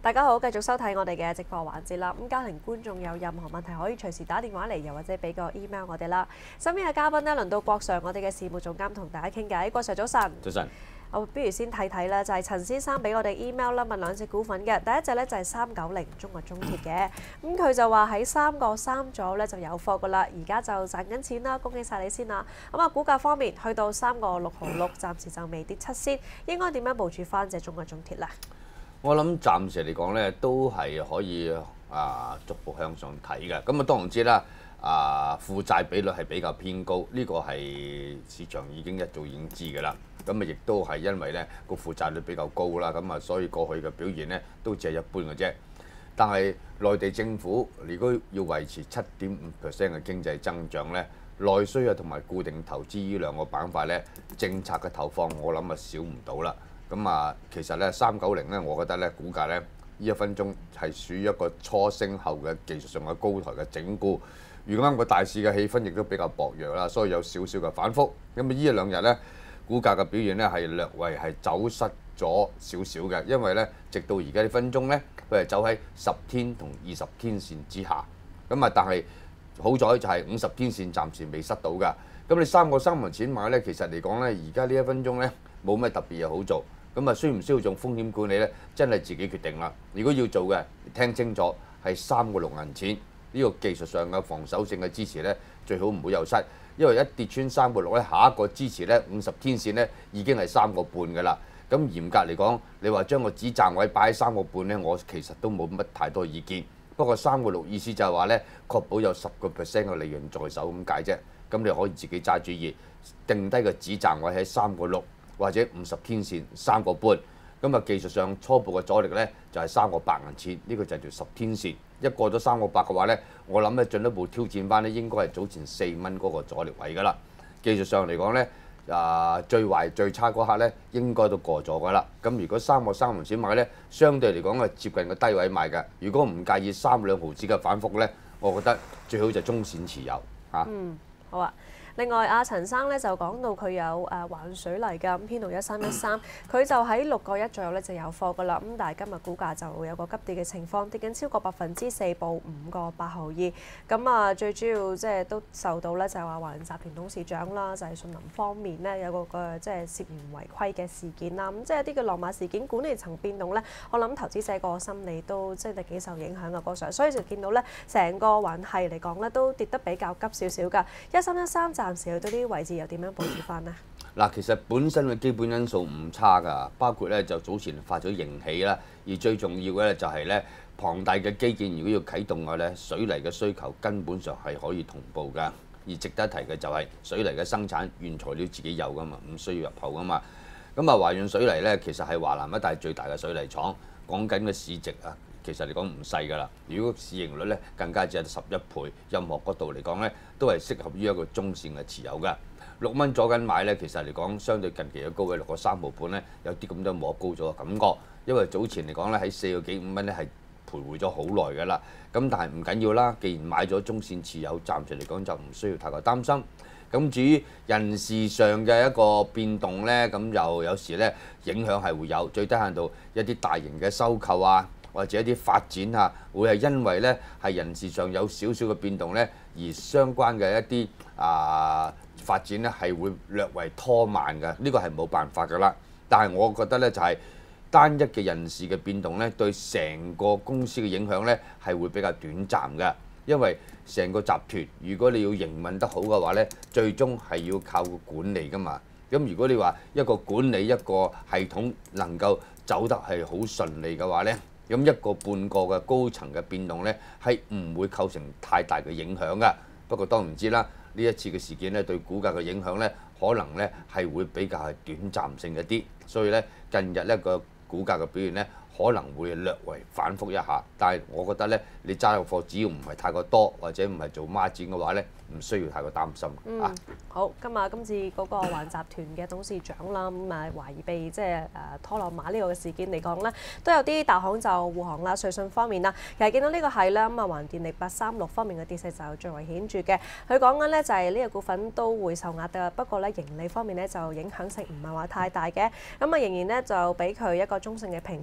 大家好，繼續收睇我哋嘅直播環節啦。咁家庭觀眾有任何問題可以隨時打電話嚟，又或者俾個 email 我哋啦。身邊嘅嘉賓呢，輪到郭 Sir，我哋嘅事務總監同大家傾偈。郭 Sir 早晨。 早晨。 我不如先睇睇啦，就係陳先生俾我哋 email 啦，問兩隻股份嘅。第一隻咧就係390中國中鐵嘅，咁佢就話喺3個3左咧就有貨噶啦，而家就賺緊錢啦，恭喜晒你先啦。咁啊，股價方面去到3個6毫6，暫時就未跌7仙，應該點樣部署翻隻中國中鐵咧？ 我諗暫時嚟講咧，都係可以逐步向上睇嘅。咁啊，當然知啦，負債比率係比較偏高，呢個係市場已經一早已經知㗎啦。咁啊，亦都係因為咧個負債率比較高啦，咁啊，所以過去嘅表現咧都只係一般嘅啫。但係內地政府如果要維持7.5% 嘅經濟增長咧，內需同埋固定投資呢兩個板塊咧，政策嘅投放我諗少唔到啦。咁啊，其實咧390咧，我覺得咧股價咧呢1分鐘係屬於一個初升後嘅技術上嘅高台嘅整固。如果啱個大市嘅氣氛亦都比較薄弱啦，所以有少少嘅反覆。咁啊，呢一兩日咧，股價嘅表現咧係略為係走失咗少少嘅，因為咧直到而家呢分鐘咧，佢係走喺10天同20天線之下。咁啊，但係好在就係50天線暫時未失到㗎。咁你3個3毫錢買咧，其實嚟講咧，而家呢1分鐘咧冇咩特別嘢好做。咁啊，需唔需要做風險管理咧？真係自己決定啦。如果要做嘅，聽清楚係3個6銀錢呢個技術上嘅防守性嘅支持咧，最好唔好有失。因為一跌穿3個6咧，下一個支持咧50天線咧已經係3個半㗎啦。咁嚴格嚟講，你話將個止賺位擺喺3個半咧，我其實都冇乜太多意見。不過3個6意思就係話咧，確保有10% 嘅利潤在手咁解啫。咁你可以自己揸主意，定低個止賺位喺3個6。或者50天線3個半，咁啊技術上初步嘅阻力咧就係3個8銀錢，呢個就係條10天線。一過咗3個8嘅話咧，我諗咧進一步挑戰翻咧應該係早前4蚊嗰個阻力位㗎啦。技術上嚟講咧，最壞最差嗰刻咧應該都過咗㗎啦。咁如果3個3毫錢買咧，相對嚟講係接近個低位買㗎。如果唔介意3兩毫子嘅反覆咧，我覺得最好就中線持有嚇。 好啊。另外，阿陳生咧就講到佢有環水泥㗎，咁編號1313，佢就喺6個1左右咧就有貨㗎啦。咁但係今日股價就有個急跌嘅情況，跌緊超過4%，報5個8毫2。咁啊，最主要即係都受到咧就係話華潤集團董事長啦，就係信能方面咧有個即係涉嫌違規嘅事件啦。咁即係一啲嘅落馬事件，管理層變動咧，我諗投資者個心理都即係幾受影響嘅嗰上，所以就見到咧成個環係嚟講咧都跌得比較急少少㗎。1313暫時去到呢啲位置又點樣部署翻呢？ 嗱，其實本身嘅基本因素唔差㗎，包括咧就早前發咗盈喜啦，而最重要嘅咧就係咧龐大嘅基建，如果要啟動嘅咧，水泥嘅需求根本上係可以同步㗎。而值得提嘅就係水泥嘅生產原材料自己有㗎嘛，唔需要入口㗎嘛。咁啊，華潤水泥咧其實係華南一帶最大嘅水泥廠，講緊嘅市值啊，其實嚟講唔細㗎啦。如果市盈率咧更加只係11倍，任何角度嚟講咧都係適合於一個中線嘅持有㗎。6蚊左緊買咧，其實嚟講相對近期嘅高位6個3毫半咧，有啲咁多摸高咗嘅感覺。因為早前嚟講咧喺4個幾5蚊咧係徘徊咗好耐㗎啦。咁但係唔緊要啦，既然買咗中線持有，暫時嚟講就唔需要太過擔心。咁至於人事上嘅一個變動咧，咁又有時咧影響係會有，最低限度一啲大型嘅收購啊，或者一啲發展啊，會係因為咧係人事上有少少嘅變動咧，而相關嘅一啲發展咧係會略為拖慢嘅，呢個係冇辦法㗎啦。但係我覺得咧就係單一嘅人事嘅變動咧，對成個公司嘅影響咧係會比較短暫嘅，因為成個集團如果你要營運得好嘅話咧，最終係要靠個管理㗎嘛。咁如果你話一個管理一個系統能夠走得係好順利嘅話咧，咁一個半個嘅高層嘅變動咧係唔會構成太大嘅影響㗎。不過當然知啦。呢一次嘅事件咧，對股價嘅影響咧，可能咧係會比較係短暫性一啲，所以咧近日咧個股價嘅表現咧，可能會略為反覆一下。但係我覺得咧，你揸嘅貨只要唔係太過多，或者唔係做孖展嘅話咧，唔需要太過擔心啊。 好，今次嗰個環集團嘅董事長啦，咁懷疑被即係拖落馬呢個嘅事件嚟講咧，都有啲大行就護航啦。瑞信方面啦，其實見到呢個係啦，咁環電力836方面嘅跌勢就最為顯著嘅。佢講緊咧就係呢個股份都會受壓嘅，不過咧盈利方面咧就影響性唔係話太大嘅。咁仍然咧就俾佢一個中性嘅評級，目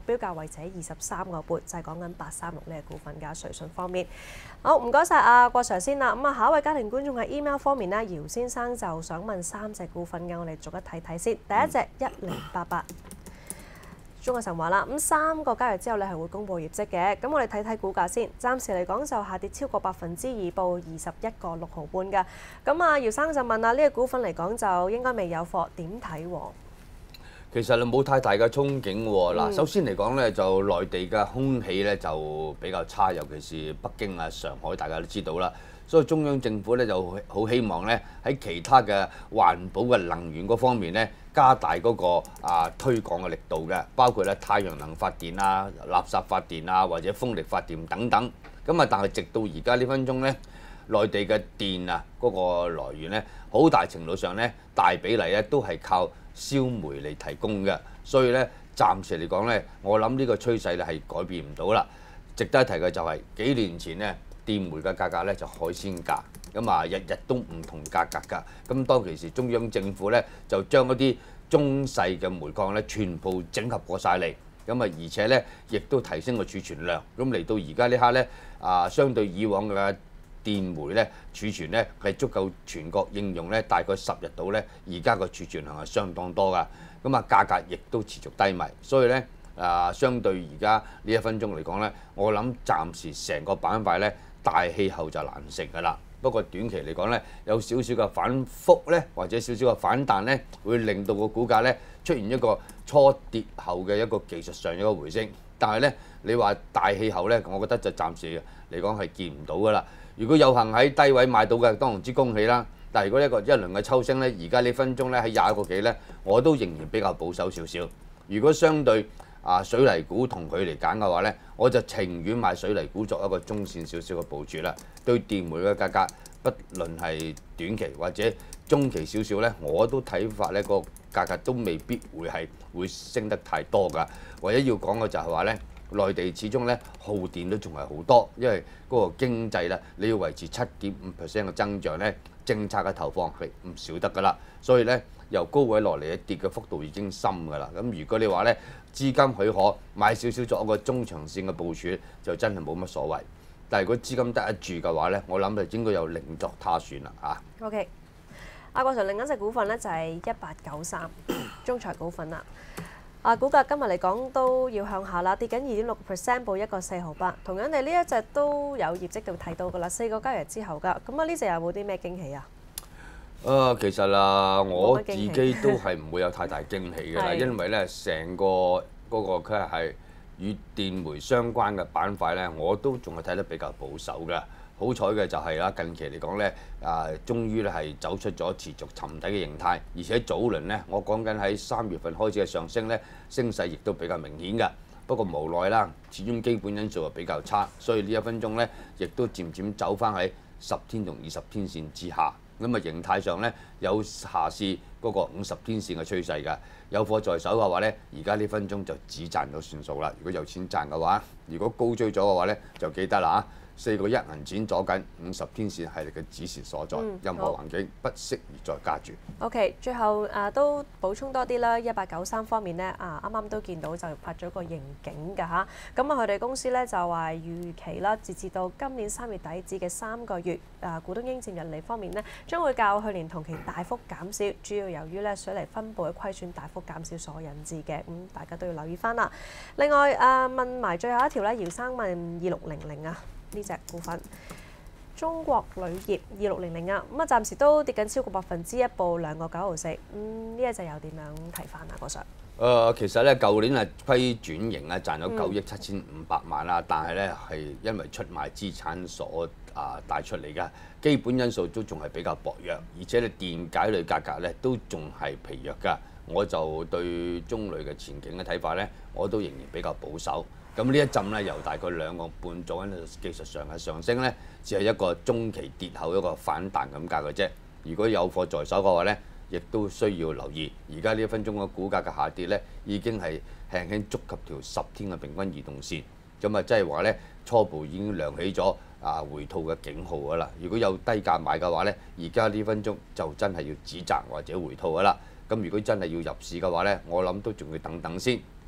標價維持喺23個半，就係講緊836呢個股份價。瑞信方面，好唔該晒阿郭 Sir 先啦。咁啊，下一位家庭觀眾喺 email 方面呢，姚先生就想問3隻股份嘅，我哋逐一睇睇先。第一隻1088。中國神華啦，咁3個交易之後咧係會公布業績嘅，咁我哋睇睇股價先。暫時嚟講就下跌超過2%，報21個6毫半㗎。咁啊，姚生就問啦，呢個股份嚟講就應該未有貨，點睇喎？ 其實你冇太大嘅憧憬喎。嗱，首先嚟講咧，就內地嘅空氣咧就比較差，尤其是北京啊、上海，大家都知道啦。所以中央政府咧就好希望咧喺其他嘅環保嘅能源嗰方面咧加大嗰個推廣嘅力度嘅，包括咧太陽能發電啊、垃圾發電啊或者風力發電等等。咁啊，但係直到而家呢分鐘咧，內地嘅電啊嗰個來源咧，好大程度上咧大比例咧都係靠燒煤嚟提供嘅，所以咧暫時嚟講咧，我諗呢個趨勢咧係改變唔到啦。值得一提嘅就係幾年前咧，電煤嘅價格咧就海鮮價，咁啊日日都唔同價格㗎。咁當其時中央政府咧就將嗰啲中細嘅煤礦咧全部整合過晒嚟，咁啊而且咧亦都提升個儲存量。咁嚟到而家呢刻咧相對以往嘅電煤咧儲存咧係足夠全國應用咧大概10日到咧，而家個儲存量係相當多㗎。咁啊價格亦都持續低迷，所以咧相對而家呢1分鐘嚟講咧，我諗暫時成個板塊咧大氣候就難食㗎啦。不過短期嚟講咧，有少少嘅反覆咧，或者少少嘅反彈咧，會令到個股價咧出現一個初跌後嘅一個技術上一個回升。但係咧，你話大氣候咧，我覺得就暫時嚟講係見唔到㗎啦。如果有幸喺低位買到嘅，當然之恭喜啦。但係如果一輪嘅抽升咧，而家呢分鐘咧喺21個幾咧，我都仍然比較保守少少。如果相對水泥股同佢嚟揀嘅話咧，我就情願買水泥股作一個中線少少嘅部署啦。對電煤嘅價格，不論係短期或者中期少少咧，我都睇法咧個價格都未必會升得太多㗎。唯一要講嘅就係話咧，內地始終咧耗電都仲係好多，因為嗰個經濟咧你要維持7.5% 嘅增長咧，政策嘅投放係唔少得㗎啦。所以咧由高位落嚟嘅跌嘅幅度已經深㗎啦。咁如果你話咧資金許可買少少作一個中長線嘅部署，就真係冇乜所謂。但係如果資金得得住嘅話咧，我諗就應該有另作他選啦嚇。 OK， 阿郭 Sir 另一隻股份咧就係1893中財股份啦。股價今日嚟講都要向下啦，跌緊2.6%，報1個4毫8。同樣地，呢一隻都有業績度睇到㗎啦，4個交易之後㗎。咁啊，呢隻有冇啲咩驚喜啊？ 其實我自己都係唔會有太大驚喜㗎啦，因為咧成個嗰個佢係與電煤相關嘅板塊咧，我都仲係睇得比較保守㗎。好彩嘅就係啦，近期嚟講咧，終於咧係走出咗持續沉底嘅形態，而且早輪咧，我講緊喺3月份開始嘅上升咧，升勢亦都比較明顯㗎。不過無奈啦，始終基本因素係比較差，所以呢1分鐘咧，亦都漸漸走翻喺10天同20天線之下。咁啊形態上咧有下試嗰個50天線嘅趨勢㗎。有貨在手嘅話咧，而家呢分鐘就只賺咗算數啦。如果有錢賺嘅話，如果高追咗嘅話咧，就記得啦4個1銀錢左緊50天線係你嘅指示所在，任何環境不適宜再加注。 OK， 最後都補充多啲啦，1893方面咧啱啱都見到就發咗個盈警㗎嚇。咁啊，佢哋公司咧就話預期啦，截至到今年3月底止嘅3個月股東應佔溢利方面咧，將會較去年同期大幅減少，主要由於咧水泥分佈嘅虧損大幅減少所引致嘅。咁大家都要留意翻啦。另外問埋最後一條咧，姚生問2600啊。呢隻股份中國鋁業2600啊，咁啊暫時都跌緊超過1%，報2個9毫4。呢一隻又點樣睇翻啊？郭 Sir？ 其實咧舊年係虧轉型啊，賺咗9億7500萬啦，但係咧係因為出賣資產所帶出嚟嘅，基本因素都仲係比較薄弱，而且咧電解類價格咧都仲係疲弱㗎。我就對中鋁嘅前景嘅睇法咧，我都仍然比較保守。咁呢一陣咧，由大概2個半做緊技術上嘅上升咧，只係一個中期跌後一個反彈咁解嘅啫。如果有貨在手嘅話咧，亦都需要留意。而家呢1分鐘嘅股價嘅下跌咧，已經係輕輕觸及條10天嘅平均移動線。咁啊，即係話咧，初步已經亮起咗回吐嘅警號㗎啦。如果有低價買嘅話咧，而家呢分鐘就真係要止賺或者回吐㗎啦。咁如果真係要入市嘅話咧，我諗都仲要等等先。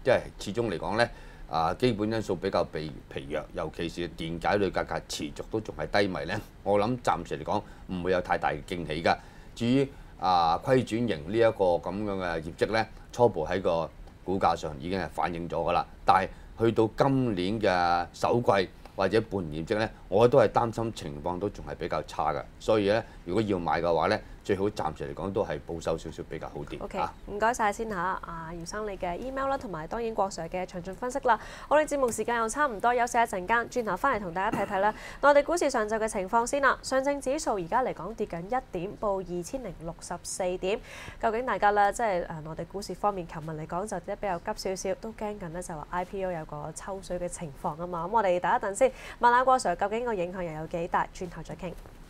即係始終嚟講咧。基本因素比較被疲弱，尤其是電解類價格持續都仲係低迷呢。我諗暫時嚟講唔會有太大嘅驚喜㗎。至於虧轉型呢一個咁樣嘅業績呢，初步喺個股價上已經係反映咗㗎啦。但係去到今年嘅首季或者半年業績呢，我都係擔心情況都仲係比較差㗎。所以呢，如果要買嘅話呢，最好暫時嚟講都係保守少少比較好啲。 OK，唔該晒先嚇，姚生你嘅 email 啦，同埋當然郭 Sir 嘅詳盡分析啦。我哋節目時間又差唔多，休息一陣間，轉頭翻嚟同大家睇睇啦。內地股市上晝嘅情況先啦，上證指數而家嚟講跌緊1點，報2064點。究竟大家咧即係內地股市方面，琴日嚟講就跌得比較急少少，都驚緊咧就話 IPO 有個抽水嘅情況啊嘛。咁我哋等一陣先，問下郭 Sir 究竟個影響又有幾大？轉頭再傾。